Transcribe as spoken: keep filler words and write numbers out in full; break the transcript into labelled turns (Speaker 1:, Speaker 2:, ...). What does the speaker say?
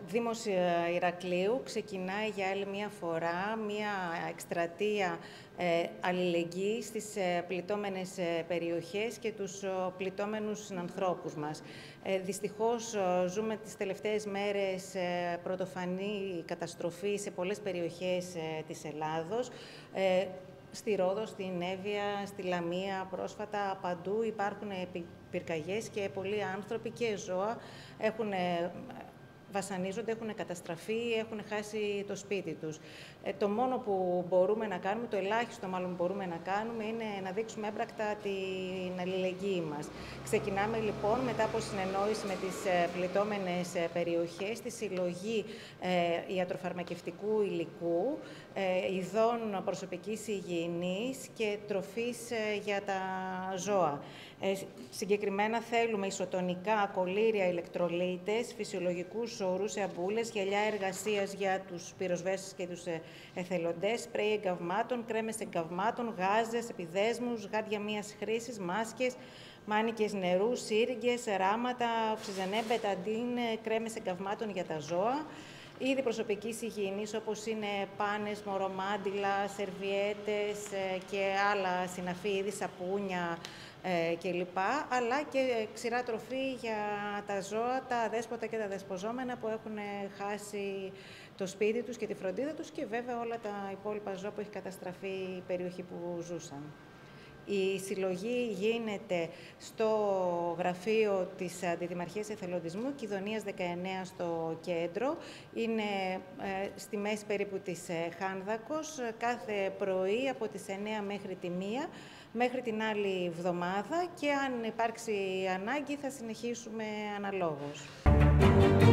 Speaker 1: Δήμος Ηρακλείου ξεκινάει για άλλη μία φορά μία εκστρατεία ε, αλληλεγγύης στις ε, πληττόμενες ε, περιοχές και τους ε, πληττόμενους συνανθρώπους μας. Ε, δυστυχώς ε, ζούμε τις τελευταίες μέρες ε, πρωτοφανή καταστροφή σε πολλές περιοχές ε, της Ελλάδος. Ε, Στη Ρόδο, στην Εύβοια, στη Λαμία, πρόσφατα παντού υπάρχουν πυρκαγιές και πολλοί άνθρωποι και ζώα έχουν βασανίζονται, έχουν καταστραφεί, έχουν χάσει το σπίτι τους. Ε, το μόνο που μπορούμε να κάνουμε, το ελάχιστο μάλλον που μπορούμε να κάνουμε, είναι να δείξουμε έμπρακτα την αλληλεγγύη μας. Ξεκινάμε λοιπόν μετά από συνεννόηση με τις ε, πληττόμενες ε, περιοχές, τη συλλογή ε, ιατροφαρμακευτικού υλικού, ε, ειδών προσωπικής υγιεινής και τροφής ε, για τα ζώα. Ε, συγκεκριμένα θέλουμε ισοτονικά, κολλήρια, ηλεκτρολίτες, φυσιολογικούς όρους, αμπούλες, γυαλιά εργασίας για τους πυροσβέστες και τους εθελοντές, σπρέι εγκαυμάτων, κρέμες εγκαυμάτων, γάζες, επιδέσμους, γάντια μίας χρήσης, μάσκες, μάνικες νερού, σύριγγες, ράματα, οξυζενέ, μπεταντίν, κρέμες εγκαυμάτων για τα ζώα. Είδη προσωπικής υγιεινής όπως είναι πάνες, μωρομάντιλα, σερβιέτες και άλλα συναφή είδη, σαπούνια ε, κλπ. Αλλά και ξηρά τροφή για τα ζώα, τα αδέσποτα και τα δεσποζόμενα που έχουν χάσει το σπίτι τους και τη φροντίδα τους και βέβαια όλα τα υπόλοιπα ζώα που έχει καταστραφεί η περιοχή που ζούσαν. Η συλλογή γίνεται στο γραφείο της Αντιδημαρχίας Εθελοντισμού, Κηδονίας δεκαεννέα στο κέντρο. Είναι ε, στη μέση περίπου της ε, Χάνδακος, κάθε πρωί από τις εννέα μέχρι τη μία, μέχρι την άλλη εβδομάδα και αν υπάρξει ανάγκη θα συνεχίσουμε αναλόγως.